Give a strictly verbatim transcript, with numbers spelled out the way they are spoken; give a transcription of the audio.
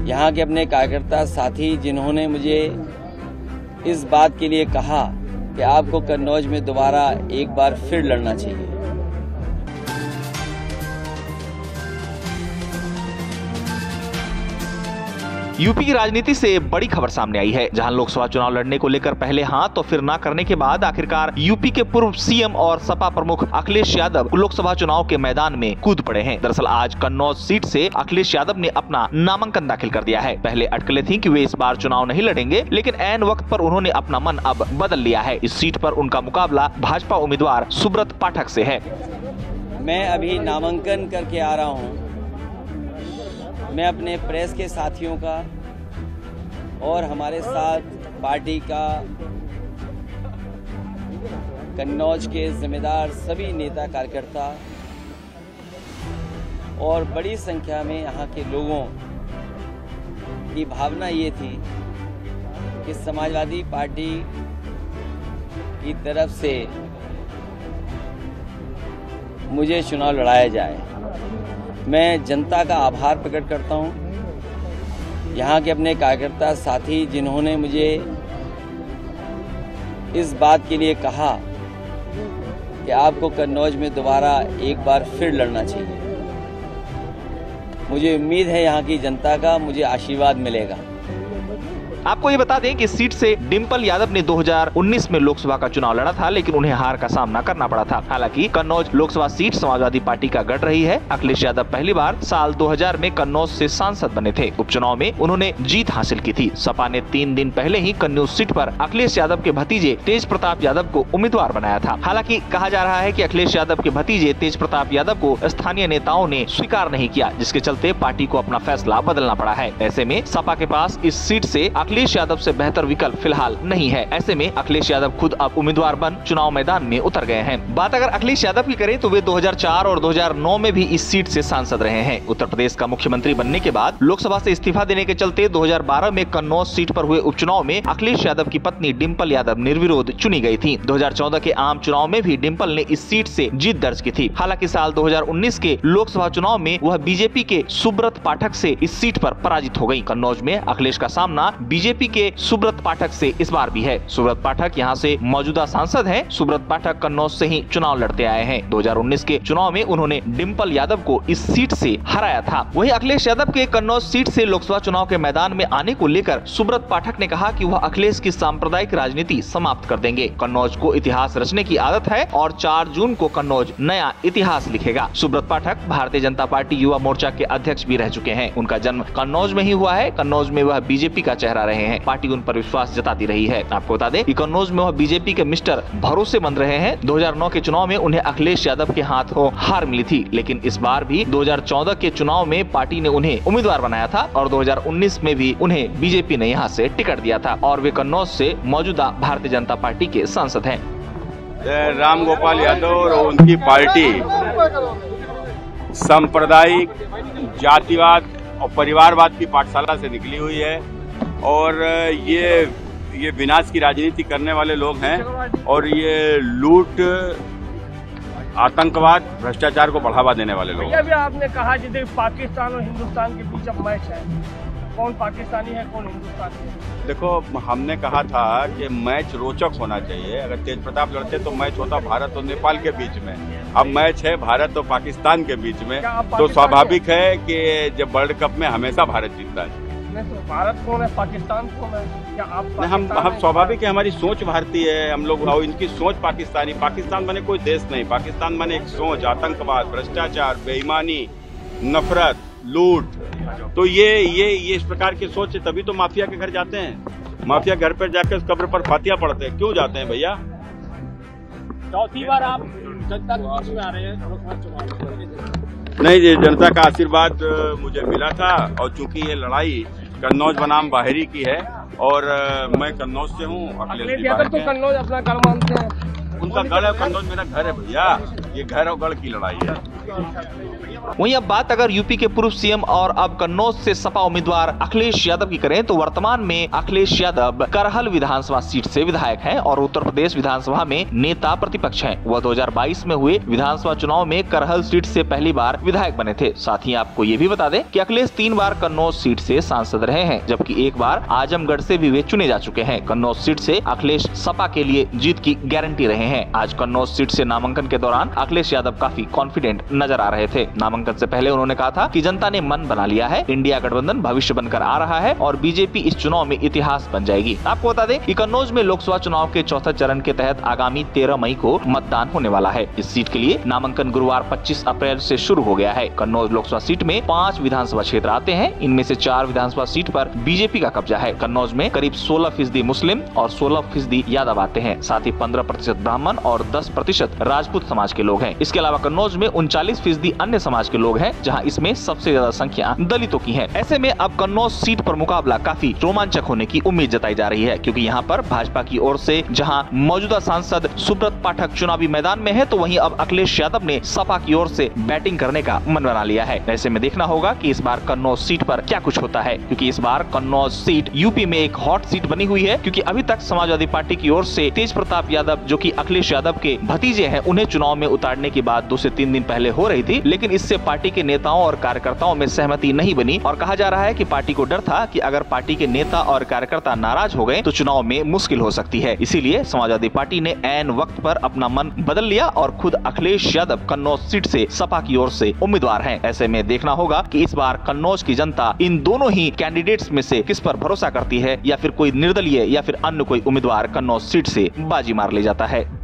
यहाँ के अपने कार्यकर्ता साथी जिन्होंने मुझे इस बात के लिए कहा कि आपको कन्नौज में दोबारा एक बार फिर लड़ना चाहिए। यूपी की राजनीति से बड़ी खबर सामने आई है, जहां लोकसभा चुनाव लड़ने को लेकर पहले हाँ तो फिर ना करने के बाद आखिरकार यूपी के पूर्व सीएम और सपा प्रमुख अखिलेश यादव लोकसभा चुनाव के मैदान में कूद पड़े हैं। दरअसल आज कन्नौज सीट से अखिलेश यादव ने अपना नामांकन दाखिल कर दिया है। पहले अटकलें थी कि वे इस बार चुनाव नहीं लड़ेंगे, लेकिन ऐन वक्त पर उन्होंने अपना मन अब बदल लिया है। इस सीट पर उनका मुकाबला भाजपा उम्मीदवार सुब्रत पाठक से है। मैं अभी नामांकन करके आ रहा हूँ। मैं अपने प्रेस के साथियों का और हमारे साथ पार्टी का कन्नौज के जिम्मेदार सभी नेता कार्यकर्ता और बड़ी संख्या में यहाँ के लोगों की भावना ये थी कि समाजवादी पार्टी की तरफ से मुझे चुनाव लड़ाया जाए। मैं जनता का आभार प्रकट करता हूँ, यहाँ के अपने कार्यकर्ता साथी जिन्होंने मुझे इस बात के लिए कहा कि आपको कन्नौज में दोबारा एक बार फिर लड़ना चाहिए। मुझे उम्मीद है यहाँ की जनता का मुझे आशीर्वाद मिलेगा। आपको ये बता दें कि इस सीट से डिंपल यादव ने दो हज़ार उन्नीस में लोकसभा का चुनाव लड़ा था, लेकिन उन्हें हार का सामना करना पड़ा था। हालांकि कन्नौज लोकसभा सीट समाजवादी पार्टी का गढ़ रही है। अखिलेश यादव पहली बार साल दो हज़ार में कन्नौज से सांसद बने थे। उपचुनाव में उन्होंने जीत हासिल की थी। सपा ने तीन दिन पहले ही कन्नौज सीट पर अखिलेश यादव के भतीजे तेज प्रताप यादव को उम्मीदवार बनाया था। हालांकि कहा जा रहा है कि अखिलेश यादव के भतीजे तेज प्रताप यादव को स्थानीय नेताओं ने स्वीकार नहीं किया, जिसके चलते पार्टी को अपना फैसला बदलना पड़ा है। ऐसे में सपा के पास इस सीट से अखिलेश यादव से बेहतर विकल्प फिलहाल नहीं है। ऐसे में अखिलेश यादव खुद अब उम्मीदवार बन चुनाव मैदान में उतर गए हैं। बात अगर अखिलेश यादव की करें तो वे दो हज़ार चार और दो हज़ार नौ में भी इस सीट से सांसद रहे हैं। उत्तर प्रदेश का मुख्यमंत्री बनने के बाद लोकसभा से इस्तीफा देने के चलते दो हज़ार बारह में कन्नौज सीट पर हुए उपचुनाव में अखिलेश यादव की पत्नी डिंपल यादव निर्विरोध चुनी गई थी। दो हज़ार चौदह के आम चुनाव में भी डिंपल ने इस सीट से जीत दर्ज की थी। हालांकि साल दो हज़ार उन्नीस के लोकसभा चुनाव में वह बीजेपी के सुब्रत पाठक से इस सीट पर पराजित हो गयी। कन्नौज में अखिलेश का सामना बीजेपी के सुब्रत पाठक से इस बार भी है। सुब्रत पाठक यहां से मौजूदा सांसद हैं। सुब्रत पाठक कन्नौज से ही चुनाव लड़ते आए हैं। दो हज़ार उन्नीस के चुनाव में उन्होंने डिंपल यादव को इस सीट से हराया था। वहीं अखिलेश यादव के कन्नौज सीट से लोकसभा चुनाव के मैदान में आने को लेकर सुब्रत पाठक ने कहा कि वह अखिलेश की सांप्रदायिक राजनीति समाप्त कर देंगे। कन्नौज को इतिहास रचने की आदत है और चार जून को कन्नौज नया इतिहास लिखेगा। सुब्रत पाठक भारतीय जनता पार्टी युवा मोर्चा के अध्यक्ष भी रह चुके हैं। उनका जन्म कन्नौज में ही हुआ है। कन्नौज में वह बीजेपी का चेहरा रहे हैं। पार्टी उन पर विश्वास जताती रही है। आपको बता दें कि कन्नौज में वह बीजेपी के मिस्टर भरोसेमंद रहे हैं। दो हज़ार नौ के चुनाव में उन्हें अखिलेश यादव के हाथों हार मिली थी, लेकिन इस बार भी दो हज़ार चौदह के चुनाव में पार्टी ने उन्हें उम्मीदवार बनाया था और दो हज़ार उन्नीस में भी उन्हें बीजेपी ने यहाँ से टिकट दिया था और वे कन्नौज से मौजूदा भारतीय जनता पार्टी के सांसद हैं। राम गोपाल यादव और उनकी पार्टी सांप्रदायिक, जातिवाद और परिवारवाद की पाठशाला से निकली हुई है और ये ये विनाश की राजनीति करने वाले लोग हैं और ये लूट, आतंकवाद, भ्रष्टाचार को बढ़ावा देने वाले लोग। अभी आपने कहा कि पाकिस्तान और हिंदुस्तान के बीच अब मैच है, कौन पाकिस्तानी है कौन हिंदुस्तानी है। देखो, हमने कहा था कि मैच रोचक होना चाहिए। अगर तेज प्रताप लड़ते तो मैच होता भारत और नेपाल के बीच में। अब मैच है भारत और पाकिस्तान के बीच में, तो स्वाभाविक है कि जब वर्ल्ड कप में हमेशा भारत जीतता है। तो भारत कौन है, पाकिस्तान कौन है? क्या आप हम हम स्वाभाविक है, हमारी सोच भारतीय है। हम लोग और इनकी सोच पाकिस्तानी। पाकिस्तान बने कोई देश नहीं, पाकिस्तान बने एक सोच, आतंकवाद, भ्रष्टाचार, बेईमानी, नफरत, लूट। तो ये ये ये इस प्रकार की सोच है, तभी तो माफिया के घर जाते हैं। माफिया घर पर जाकर उस कब्र पर फातिया पढ़ते हैं। क्यों जाते हैं भैया? चौथी बार आप जनता के बीच में आ रहे हैं। नहीं जी, जनता का आशीर्वाद मुझे मिला था और चूंकि ये लड़ाई कन्नौज बनाम बाहरी की है और मैं कन्नौज से हूँ। अखिलेश यादव तो कन्नौज अपना घर मानते हैं। उनका गढ़ है कन्नौज, मेरा घर है भैया, ये घर और गढ़ की लड़ाई है। वहीं अब बात अगर यूपी के पूर्व सीएम और अब कन्नौज से सपा उम्मीदवार अखिलेश यादव की करें तो वर्तमान में अखिलेश यादव करहल विधानसभा सीट से विधायक हैं और उत्तर प्रदेश विधानसभा में नेता प्रतिपक्ष हैं। वह दो हज़ार बाईस में हुए विधानसभा चुनाव में करहल सीट से पहली बार विधायक बने थे। साथ ही आपको ये भी बता दें कि अखिलेश तीन बार कन्नौज सीट से सांसद रहे हैं, जबकि एक बार आजमगढ़ से भी वे चुने जा चुके हैं। कन्नौज सीट से अखिलेश सपा के लिए जीत की गारंटी रहे हैं। आज कन्नौज सीट से नामांकन के दौरान अखिलेश यादव काफी कॉन्फिडेंट नजर आ रहे थे। नामांकन से पहले उन्होंने कहा था कि जनता ने मन बना लिया है, इंडिया गठबंधन भविष्य बनकर आ रहा है और बीजेपी इस चुनाव में इतिहास बन जाएगी। आपको बता दें कि कन्नौज में लोकसभा चुनाव के चौथे चरण के तहत आगामी तेरह मई को मतदान होने वाला है। इस सीट के लिए नामांकन गुरुवार पच्चीस अप्रैल से शुरू हो गया है। कन्नौज लोकसभा सीट में पाँच विधानसभा क्षेत्र आते हैं। इनमें से चार विधानसभा सीट पर बीजेपी का कब्जा है। कन्नौज में करीब सोलह फीसदी मुस्लिम और सोलह फीसदी यादव आते हैं। साथ ही पंद्रह प्रतिशत ब्राह्मण और दस प्रतिशत राजपूत समाज के लोग हैं। इसके अलावा कन्नौज में उनचालीस फीसदी अन्य समाज के लोग हैं, जहां इसमें सबसे ज्यादा संख्या दलितों की है। ऐसे में अब कन्नौज सीट पर मुकाबला काफी रोमांचक होने की उम्मीद जताई जा रही है, क्योंकि यहाँ पर भाजपा की ओर से जहां मौजूदा सांसद सुब्रत पाठक चुनावी मैदान में है, तो वहीं अब अखिलेश यादव ने सपा की ओर से बैटिंग करने का मन बना लिया है। ऐसे में देखना होगा कि इस बार कन्नौज सीट पर क्या कुछ होता है, क्योंकि इस बार कन्नौज सीट यूपी में एक हॉट सीट बनी हुई है। क्योंकि अभी तक समाजवादी पार्टी की ओर से तेज प्रताप यादव, जो कि अखिलेश यादव के भतीजे हैं, उन्हें चुनाव में उतारने की बात दो से तीन दिन पहले हो रही थी, लेकिन इससे पार्टी के नेताओं और कार्यकर्ताओं में सहमति नहीं बनी और कहा जा रहा है कि पार्टी को डर था कि अगर पार्टी के नेता और कार्यकर्ता नाराज हो गए तो चुनाव में मुश्किल हो सकती है। इसीलिए समाजवादी पार्टी ने ऐन वक्त पर अपना मन बदल लिया और खुद अखिलेश यादव कन्नौज सीट से सपा की ओर से उम्मीदवार हैं। ऐसे में देखना होगा कि इस बार कन्नौज की जनता इन दोनों ही कैंडिडेट्स में से किस पर भरोसा करती है, या फिर कोई निर्दलीय या फिर अन्य कोई उम्मीदवार कन्नौज सीट से बाजी मार ले जाता है।